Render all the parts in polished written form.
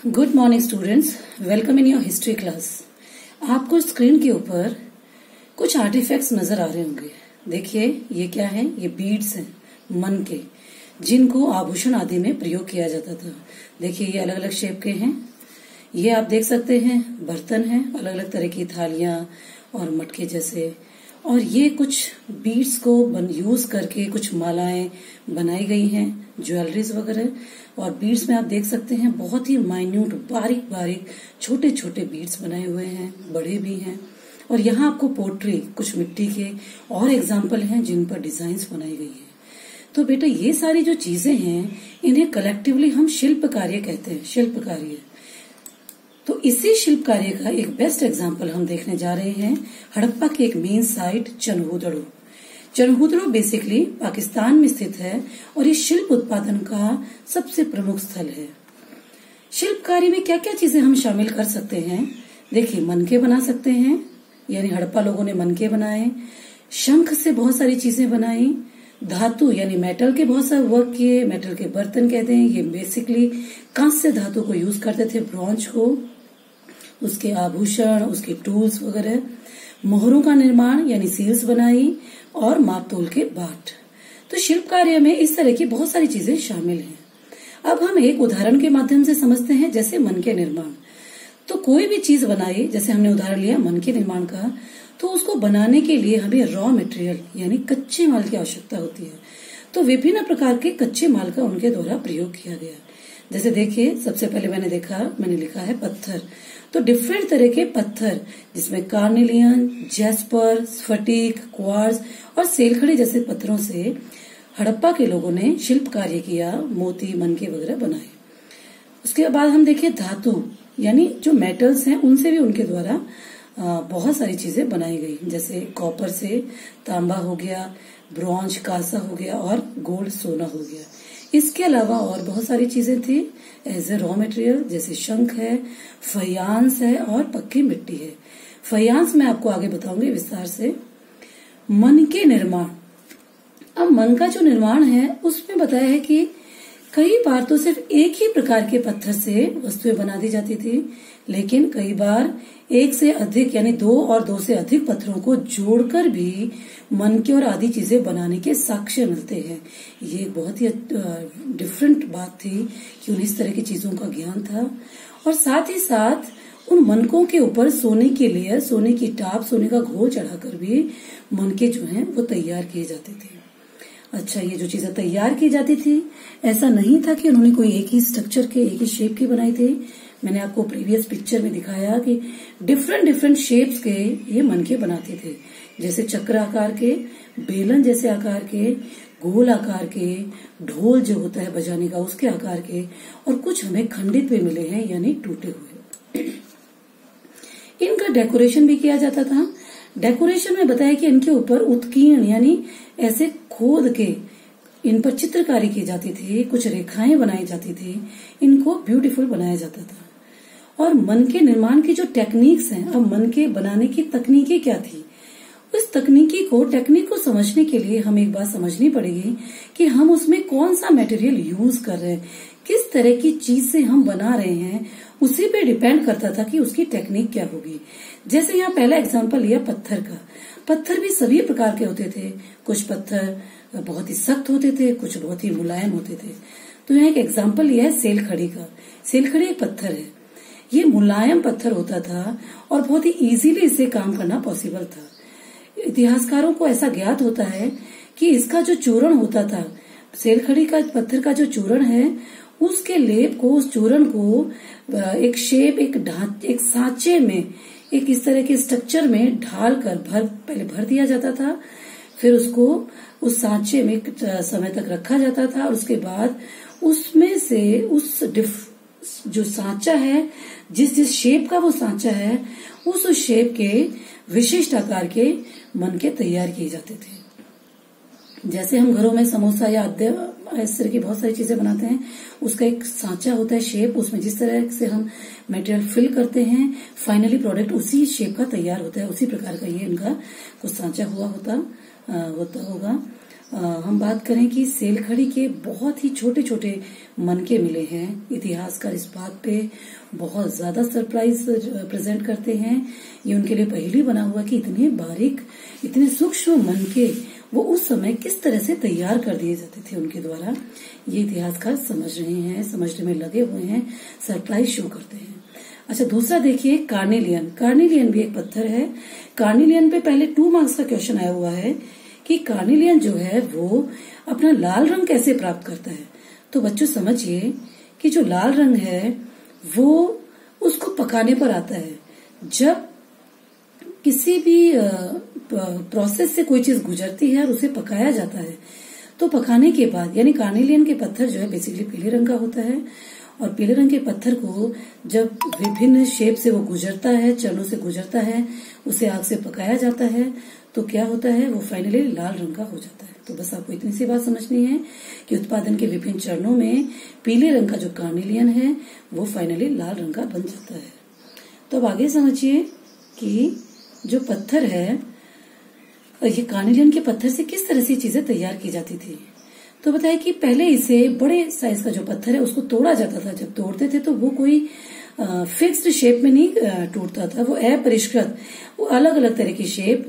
Good morning students, welcome in your history class. आपको screen के ऊपर कुछ आर्टिफैक्ट्स नजर आ रहे होंगे। देखिए ये क्या है, ये बीड्स हैं मन के, जिनको आभूषण आदि में प्रयोग किया जाता था। देखिए ये अलग अलग शेप के हैं। ये आप देख सकते हैं बर्तन हैं, अलग अलग तरह की थालियां और मटके जैसे। और ये कुछ बीड्स को यूज करके कुछ मालाएं बनाई गई हैं, ज्वेलरीज वगैरह। और बीड्स में आप देख सकते हैं बहुत ही माइन्यूट, बारीक बारीक छोटे छोटे बीड्स बनाए हुए हैं, बड़े भी हैं। और यहाँ आपको पोट्री, कुछ मिट्टी के और एग्जाम्पल हैं जिन पर डिजाइन्स बनाई गई है। तो बेटा ये सारी जो चीजें हैं इन्हें कलेक्टिवली हम शिल्प कार्य कहते हैं, शिल्प कार्य। तो इसी शिल्प कार्य का एक बेस्ट एग्जाम्पल हम देखने जा रहे हैं हड़प्पा के एक main site Chanhudaro. Chanhudaro basically Pakistan में स्थित है और इस शिल्प उत्पादन का सबसे प्रमुख स्थल है। शिल्प कार्य में क्या क्या चीजें हम शामिल कर सकते हैं? देखिए मनके बना सकते हैं, यानी हड़प्पा लोगों ने मनके बनाए। शंख से बहुत सारी चीजें बनाई। धातु यानी मेटल के बहुत सारे वर्क किए, मेटल के बर्तन कहते हैं। ये बेसिकली कांस्य धातु को यूज करते थे, ब्रॉन्ज को। उसके आभूषण, उसके टूल्स वगैरह। मोहरों का निर्माण यानी सील्स बनाई और माप तोल के बाट। तो शिल्प कार्य में इस तरह की बहुत सारी चीजें शामिल हैं। अब हम एक उदाहरण के माध्यम से समझते हैं, जैसे मन के निर्माण। तो कोई भी चीज बनाई, जैसे हमने उदाहरण लिया मन के निर्माण का, तो उसको बनाने के लिए हमें रॉ मटेरियल यानी कच्चे माल की आवश्यकता होती है। तो विभिन्न प्रकार के कच्चे माल का उनके द्वारा प्रयोग किया गया। जैसे देखिए सबसे पहले मैंने लिखा है पत्थर। तो डिफरेंट तरह के पत्थर, जिसमें कार्नेलियन, जैस्पर, स्फटिक, क्वार्ट्ज और सेलखड़ी जैसे पत्थरों से हड़प्पा के लोगों ने शिल्प कार्य किया, मोती, मनके वगैरह बनाए। उसके बाद हम देखिए धातु यानी जो मेटल्स हैं उनसे भी उनके द्वारा बहुत सारी चीजें बनाई गई। जैसे कॉपर से तांबा हो गया, ब्रॉन्ज कांसा हो गया और गोल्ड सोना हो गया। इसके अलावा और बहुत सारी चीजें थी एज ए रॉ मटेरियल, जैसे शंख है, फयांस है और पक्की मिट्टी है। फयांस मैं आपको आगे बताऊंगी विस्तार से। मन के निर्माण, अब मन का जो निर्माण है उसमें बताया है कि कई बार तो सिर्फ एक ही प्रकार के पत्थर से वस्तुएं बना दी जाती थी, लेकिन कई बार एक से अधिक यानी दो से अधिक पत्थरों को जोड़कर भी मनके और आदि चीजें बनाने के साक्ष्य मिलते हैं। ये बहुत ही डिफरेंट बात थी कि उन्हें इस तरह की चीजों का ज्ञान था। और साथ ही साथ उन मनकों के ऊपर सोने की लेयर, सोने की टाप, सोने का घोल चढ़ाकर भी मनके जो हैं वो तैयार किए जाते थे। अच्छा, ये जो चीजें तैयार की जाती थी, ऐसा नहीं था कि उन्होंने कोई एक ही स्ट्रक्चर के, एक ही शेप की बनाई थी। मैंने आपको प्रीवियस पिक्चर में दिखाया कि डिफरेंट शेप्स के ये मनके बनाते थे। जैसे चक्र आकार के, बेलन जैसे आकार के, गोल आकार के, ढोल जो होता है बजाने का उसके आकार के, और कुछ हमें खंडित भी मिले हैं यानी टूटे हुए। इनका डेकोरेशन भी किया जाता था। डेकोरेशन में बताया कि इनके ऊपर उत्कीर्ण यानी ऐसे खोद के इन पर चित्रकारी की जाती थी, कुछ रेखाएं बनाई जाती थी, इनको ब्यूटीफुल बनाया जाता था। और मन के निर्माण की जो टेक्निक्स हैं, अब मन के बनाने की तकनीकी क्या थी, उस टेक्निक को समझने के लिए हम एक बात समझनी पड़ेगी कि हम उसमें कौन सा मटेरियल यूज कर रहे हैं, किस तरह की चीज से हम बना रहे हैं, उसी पे डिपेंड करता था कि उसकी टेक्निक क्या होगी। जैसे यहाँ पहला एग्जांपल लिया पत्थर का। पत्थर भी सभी प्रकार के होते थे। कुछ पत्थर बहुत ही सख्त होते थे, कुछ बहुत ही मुलायम होते थे। तो यहाँ एक एग्जांपल लिया है सेलखड़ी का। सेलखड़ी एक पत्थर है, ये मुलायम पत्थर होता था और बहुत ही इजीली इससे काम करना पॉसिबल था। इतिहासकारों को ऐसा ज्ञात होता है कि इसका जो चूर्ण होता था, सेलखड़ी का पत्थर का जो चूर्ण है, उसके लेप को, उस चूर्ण को एक शेप, एक सांचे में, एक इस तरह के स्ट्रक्चर में ढालकर पहले भर दिया जाता था। फिर उसको उस सांचे में समय तक रखा जाता था और उसके बाद उसमें से उस जो सांचा है, जिस शेप का वो सांचा है, उस शेप के विशिष्ट आकार के मनके तैयार किए जाते थे। जैसे हम घरों में समोसा या इस तरह की बहुत सारी चीजें बनाते हैं, उसका एक सांचा होता है, शेप, उसमें जिस तरह से हम मटेरियल फिल करते हैं फाइनली प्रोडक्ट उसी शेप का तैयार होता है। उसी प्रकार का ये इनका कुछ सांचा होगा। हम बात करें कि सेलखड़ी के बहुत ही छोटे छोटे मनके मिले हैं। इतिहासकार इस बात पे बहुत ज्यादा सरप्राइज प्रेजेंट करते हैं। ये उनके लिए पहेली बना हुआ कि इतने बारीक, इतने सूक्ष्म मनके वो उस समय किस तरह से तैयार कर दिए जाते थे उनके द्वारा। ये इतिहासकार समझ रहे हैं, समझने में लगे हुए हैं, सरप्राइज शो करते हैं। अच्छा, दूसरा देखिए कार्नेलियन। कार्नेलियन भी एक पत्थर है। कार्नेलियन पे पहले 2 मार्क्स का क्वेश्चन आया हुआ है कि कार्नेलियन जो है वो अपना लाल रंग कैसे प्राप्त करता है। तो बच्चों समझिए कि जो लाल रंग है वो उसको पकाने पर आता है। जब किसी भी प्रोसेस से कोई चीज गुजरती है और उसे पकाया जाता है, तो पकाने के बाद, यानी कार्नेलियन के पत्थर जो है बेसिकली पीले रंग का होता है, और पीले रंग के पत्थर को जब विभिन्न शेप से वो गुजरता है, चरणों से गुजरता है, उसे आग से पकाया जाता है, तो क्या होता है, वो फाइनली लाल रंग का हो जाता है। तो बस आपको इतनी सी बात समझनी है कि उत्पादन के विभिन्न चरणों में पीले रंग का जो कार्नेलियन है वो फाइनली लाल रंग का बन जाता है। तो अब आगे समझिए कि जो पत्थर है, ये कार्नेलियन के पत्थर से किस तरह से चीजें तैयार की जाती थी। तो बताया कि पहले इसे बड़े साइज का जो पत्थर है उसको तोड़ा जाता था। जब तोड़ते थे तो वो कोई फिक्स्ड शेप में नहीं टूटता था, वो अपरिष्कृत, वो अलग अलग तरह की शेप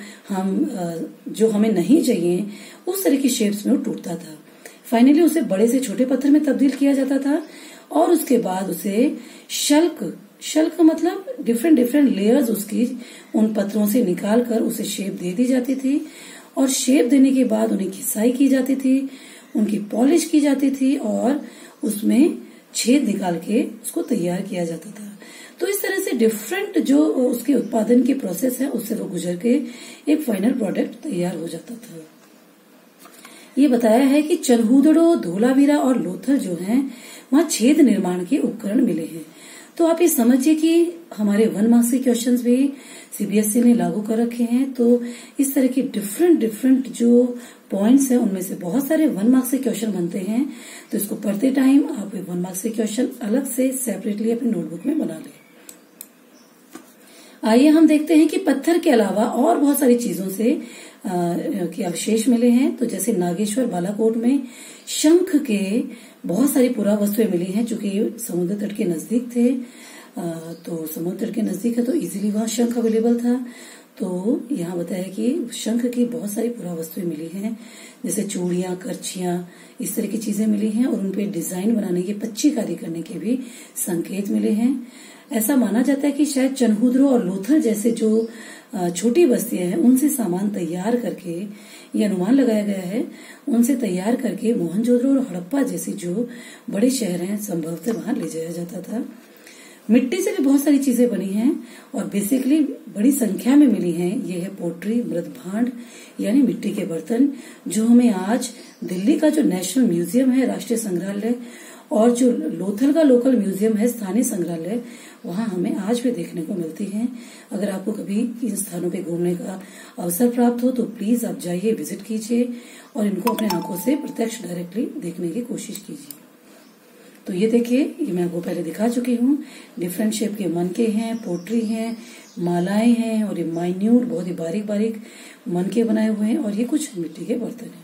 जो हमें नहीं चाहिए उस तरह की शेप्स में वो टूटता था। फाइनली उसे बड़े से छोटे पत्थर में तब्दील किया जाता था और उसके बाद उसे शल्क मतलब डिफरेंट लेयर्स उसकी उन पत्थरों से निकाल कर उसे शेप दे दी जाती थी, और शेप देने के बाद उन्हें घिसाई की जाती थी, उनकी पॉलिश की जाती थी और उसमें छेद निकाल के उसको तैयार किया जाता था। तो इस तरह से डिफरेंट जो उसके उत्पादन की प्रोसेस है उससे वो गुजर के एक फाइनल प्रोडक्ट तैयार हो जाता था। ये बताया है कि चरहूदड़ो, धोलावीरा और लोथल जो हैं वहां छेद निर्माण के उपकरण मिले हैं। तो आप ये समझिए कि हमारे 1 मार्क्स के क्वेश्चंस भी सीबीएसई ने लागू कर रखे हैं। तो इस तरह की डिफरेंट जो पॉइंट्स हैं उनमें से बहुत सारे 1 मार्क्स के क्वेश्चन बनते हैं। तो इसको पढ़ते टाइम आप 1 मार्क्स के क्वेश्चन अलग से सेपरेटली अपनी नोटबुक में बना लें। आइए हम देखते हैं कि पत्थर के अलावा और बहुत सारी चीजों से के अवशेष मिले हैं। तो जैसे नागेश्वर बालाकोट में शंख के बहुत सारी पुरावस्तुएं मिली हैं, चूंकि समुद्र तट के नजदीक थे। तो समुद्र तट के नजदीक है तो इजीली वहां शंख अवेलेबल था। तो यहाँ बताया कि शंख की बहुत सारी पुरावस्तुएं मिली हैं, जैसे चूड़ियां, करछियां, इस तरह की चीजें मिली हैं, और उनपे डिजाइन बनाने के, पच्ची कार्य करने के भी संकेत मिले हैं। ऐसा माना जाता है कि शायद चनहूद्रो और लोथल जैसे जो छोटी बस्तियां हैं उनसे सामान तैयार करके, ये अनुमान लगाया गया है, उनसे तैयार करके मोहनजोदड़ो और हड़प्पा जैसे जो बड़े शहर हैं संभवतः वहां ले जाया जाता था। मिट्टी से भी बहुत सारी चीजें बनी हैं और बेसिकली बड़ी संख्या में मिली हैं। ये है पोट्री, मृदभांड यानी मिट्टी के बर्तन, जो हमें आज दिल्ली का जो नेशनल म्यूजियम है, राष्ट्रीय संग्रहालय, और जो लोथल का लोकल म्यूजियम है, स्थानीय संग्रहालय, वहां हमें आज भी देखने को मिलती हैं। अगर आपको कभी इन स्थानों पे घूमने का अवसर प्राप्त हो तो प्लीज आप जाइए, विजिट कीजिए और इनको अपने आंखों से प्रत्यक्ष डायरेक्टली देखने की कोशिश कीजिए। तो ये देखिए, ये मैं आपको पहले दिखा चुकी हूँ। डिफरेंट शेप के मनके हैं, पोट्री हैं, मालाएं हैं, और ये माइन्यूट बहुत ही बारीक बारीक मनके बनाए हुए हैं, और ये कुछ मिट्टी के बर्तन हैं।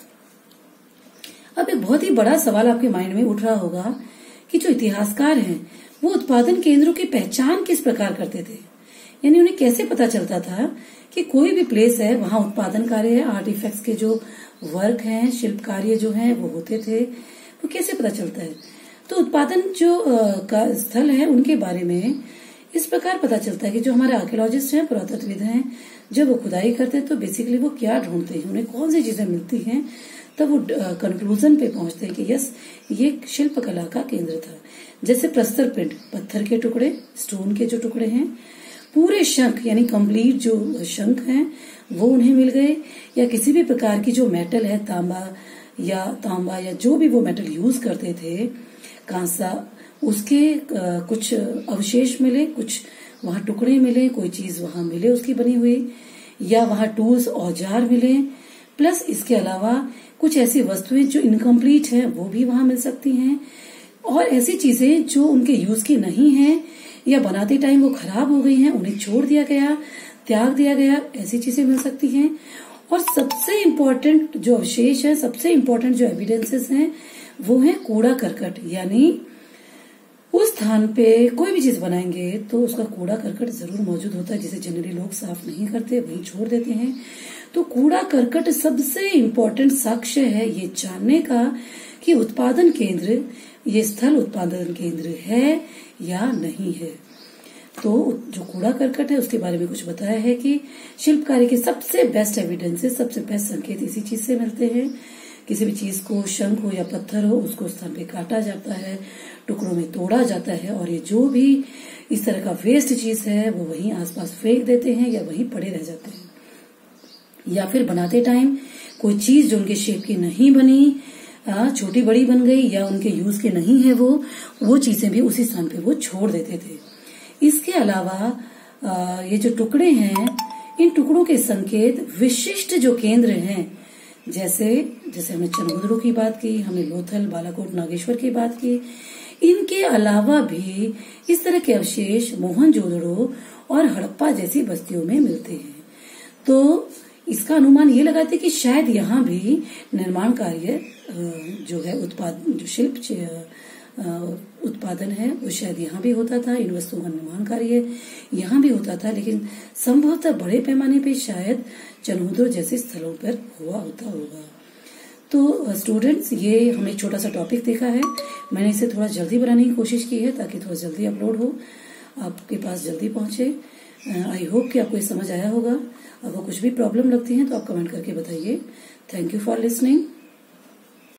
अब एक बहुत ही बड़ा सवाल आपके माइंड में उठ रहा होगा कि जो इतिहासकार हैं वो उत्पादन केंद्रों की पहचान किस प्रकार करते थे, यानी उन्हें कैसे पता चलता था कि कोई भी प्लेस है वहां उत्पादन कार्य है, आर्टिफैक्ट्स के जो वर्क हैं, शिल्प कार्य जो हैं वो होते थे, वो कैसे पता चलता है। तो उत्पादन जो का स्थल है उनके बारे में इस प्रकार पता चलता है कि जो हमारे आर्कियोलॉजिस्ट हैं, पुरातत्वविद हैं, जब वो खुदाई करते हैं तो बेसिकली वो क्या ढूंढते हैं, उन्हें कौन सी चीजें मिलती हैं, तब वो कंक्लूजन पे पहुंचते हैं कि यस, ये शिल्प कला का केंद्र था। जैसे प्रस्तर पिंड, पत्थर के टुकड़े, स्टोन के जो टुकड़े हैं, पूरे शंख यानी कंप्लीट जो शंख हैं वो उन्हें मिल गए, या किसी भी प्रकार की जो मेटल है, तांबा या जो भी वो मेटल यूज करते थे, कांसा, उसके कुछ अवशेष मिले, कुछ वहां टुकड़े मिले, कोई चीज वहां मिले उसकी बनी हुई, या वहां टूल्स, औजार मिले, प्लस इसके अलावा कुछ ऐसी वस्तुएं जो इनकम्प्लीट हैं वो भी वहां मिल सकती हैं, और ऐसी चीजें जो उनके यूज की नहीं है या बनाते टाइम वो खराब हो गई हैं, उन्हें छोड़ दिया गया, त्याग दिया गया, ऐसी चीजें मिल सकती हैं। और सबसे इम्पोर्टेंट जो अवशेष है, सबसे इम्पोर्टेंट जो एविडेंसेस हैं वो है कूड़ा करकट। यानी उस स्थान पे कोई भी चीज बनाएंगे तो उसका कूड़ा करकट जरूर मौजूद होता है, जिसे जनरली लोग साफ नहीं करते, वहीं छोड़ देते हैं। तो कूड़ा करकट सबसे इम्पोर्टेंट साक्ष्य है ये जानने का कि उत्पादन केंद्र, ये स्थल उत्पादन केंद्र है या नहीं है। तो जो कूड़ा करकट है उसके बारे में कुछ बताया है कि शिल्पकारी के सबसे बेस्ट एविडेंसेस, सबसे बेस्ट संकेत इसी चीज से मिलते हैं। किसी भी चीज को, शंख हो या पत्थर हो, उसको स्थान पे काटा जाता है, टुकड़ों में तोड़ा जाता है और ये जो भी इस तरह का वेस्ट चीज है वो वहीं आसपास फेंक देते हैं या वहीं पड़े रह जाते हैं। या फिर बनाते टाइम कोई चीज जो उनके शेप की नहीं बनी, छोटी बड़ी बन गई या उनके यूज के नहीं है, वो चीजें भी उसी स्थान पे वो छोड़ देते थे। इसके अलावा ये जो टुकड़े हैं, इन टुकड़ों के संकेत विशिष्ट जो केंद्र हैं, जैसे हमने चनगुदड़ों की बात की, हमने लोथल, बालाकोट, नागेश्वर की बात की, इनके अलावा भी इस तरह के अवशेष मोहनजोदड़ो और हड़प्पा जैसी बस्तियों में मिलते हैं। तो इसका अनुमान ये लगाते कि शायद यहाँ भी निर्माण कार्य जो है जो शिल्प उत्पादन है वो शायद यहाँ भी होता था, इन वस्तुओं का निर्माण कार्य यहाँ भी होता था, लेकिन संभवतः बड़े पैमाने पे शायद चनहुदर जैसे स्थलों पर हुआ होता होगा। तो स्टूडेंट्स, ये हमने एक छोटा सा टॉपिक देखा है, मैंने इसे थोड़ा जल्दी बनाने की कोशिश की है ताकि थोड़ा जल्दी अपलोड हो, आपके पास जल्दी पहुंचे। आई होप कि आपको ये समझ आया होगा। अगर कुछ भी प्रॉब्लम लगती है तो आप कमेंट करके बताइए। Thank you for listening.